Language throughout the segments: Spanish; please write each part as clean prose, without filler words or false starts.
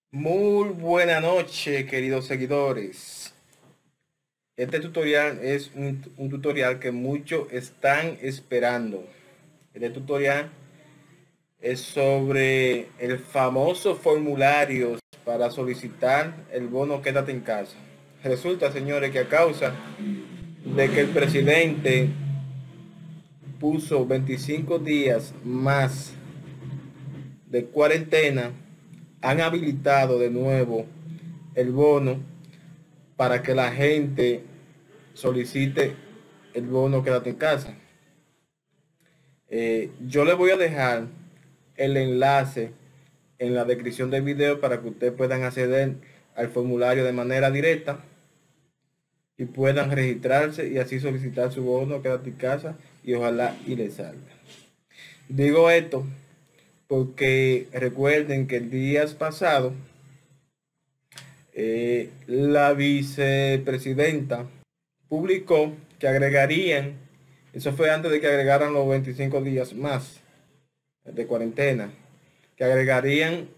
Muy buena noche, queridos seguidores. Este tutorial es un tutorial que muchos están esperando. Este tutorial es sobre el famoso formulario para solicitar el bono Quédate en casa. Resulta, señores, que a causa de que el presidente puso 25 días más de cuarentena, han habilitado de nuevo el bono para que la gente solicite el bono Quédate en casa. Yo le voy a dejar el enlace en la descripción del video para que ustedes puedan acceder al formulario de manera directa y puedan registrarse y así solicitar su bono Quédate en casa y ojalá y les salga. Digo esto porque recuerden que el día pasado la vicepresidenta publicó que agregarían, eso fue antes de que agregaran los 25 días más de cuarentena, que agregarían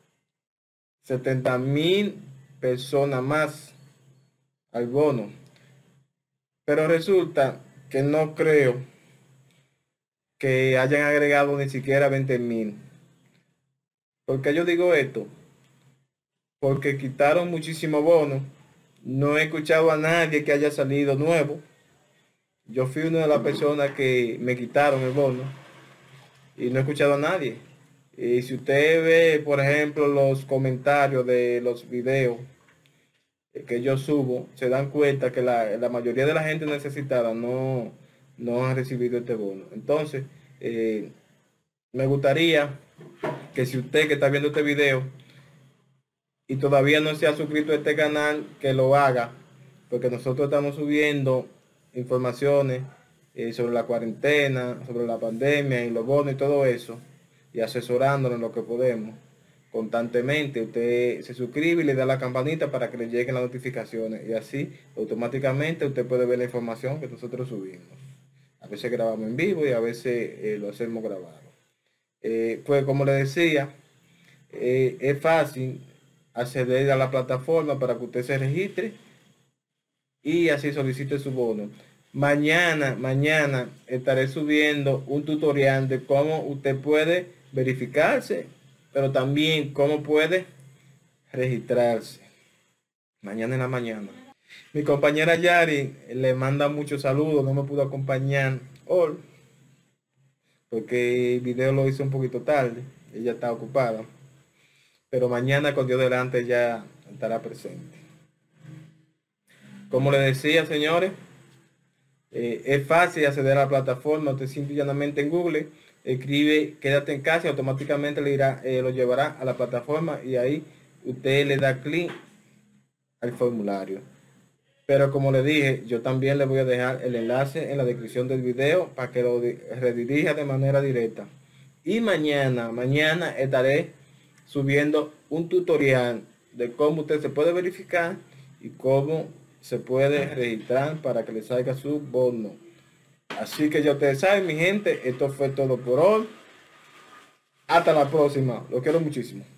70,000 personas más al bono. Pero resulta que no creo que hayan agregado ni siquiera 20,000. ¿Por qué yo digo esto? Porque quitaron muchísimo bono. No he escuchado a nadie que haya salido nuevo. Yo fui una de las personas que me quitaron el bono y no he escuchado a nadie. Y si usted ve, por ejemplo, los comentarios de los videos que yo subo, se dan cuenta que la mayoría de la gente necesitada no ha recibido este bono. Entonces, me gustaría que si usted que está viendo este video y todavía no se ha suscrito a este canal, que lo haga, porque nosotros estamos subiendo informaciones sobre la cuarentena, sobre la pandemia y los bonos y todo eso, y asesorándonos en lo que podemos constantemente. Usted se suscribe y le da la campanita para que le lleguen las notificaciones y así automáticamente usted puede ver la información que nosotros subimos. A veces grabamos en vivo y a veces lo hacemos grabado. Pues como le decía, es fácil acceder a la plataforma para que usted se registre y así solicite su bono. Mañana estaré subiendo un tutorial de cómo usted puede verificarse, pero también cómo puede registrarse. Mañana en la mañana. Mi compañera Yari le manda muchos saludos, no me pudo acompañar hoy porque el video lo hizo un poquito tarde, ella está ocupada, pero mañana con Dios delante ya estará presente. Como le decía, señores, es fácil acceder a la plataforma. Usted simple y llanamente en Google escribe Quédate en casa y automáticamente le irá, lo llevará a la plataforma y ahí usted le da clic al formulario. Pero como le dije, yo también le voy a dejar el enlace en la descripción del video para que lo redirija de manera directa. Y mañana estaré subiendo un tutorial de cómo usted se puede verificar y cómo se puede registrar para que le salga su bono. Así que ya ustedes saben, mi gente, esto fue todo por hoy. Hasta la próxima. Lo quiero muchísimo.